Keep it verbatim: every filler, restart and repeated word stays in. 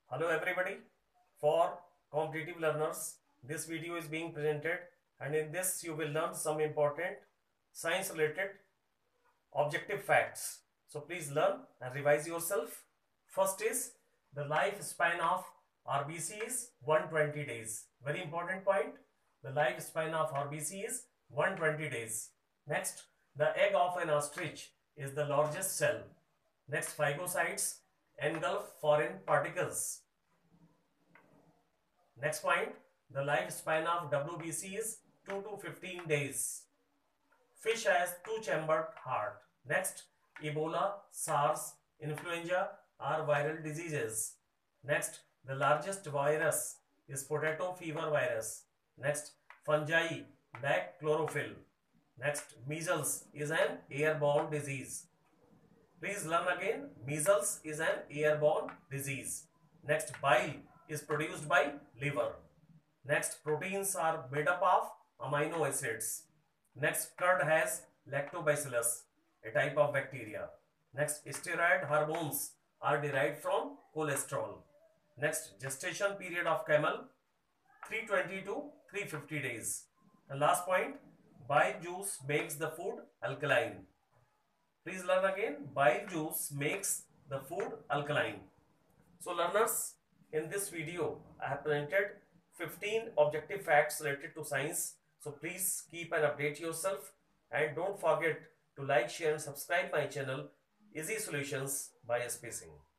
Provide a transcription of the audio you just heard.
Hello everybody. For competitive learners, this video is being presented, and in this you will learn some important science related objective facts. So please learn and revise yourself. First is the lifespan of R B C is one hundred twenty days. Very important point. The lifespan of R B C is one hundred twenty days. Next, the egg of an ostrich is the largest cell. Next, phagocytes engulf foreign particles. Next point, the lifespan of W B C is two to fifteen days. Fish has two-chambered heart. Next, Ebola, SARS, influenza are viral diseases. Next, the largest virus is potato fever virus. Next, fungi lack chlorophyll. Next, measles is an airborne disease. Please learn again. Measles is an airborne disease. Next, bile is produced by liver. Next, proteins are made up of amino acids. Next, curd has lactobacillus, a type of bacteria. Next, steroid hormones are derived from cholesterol. Next, gestation period of camel three hundred twenty to three hundred fifty days. And last point, bile juice makes the food alkaline. Please learn again. Bile juice makes the food alkaline. So learners, in this video I have presented fifteen objective facts related to science. So please keep and update yourself, and don't forget to like, share and subscribe my channel Easy Solutions by S P Singh.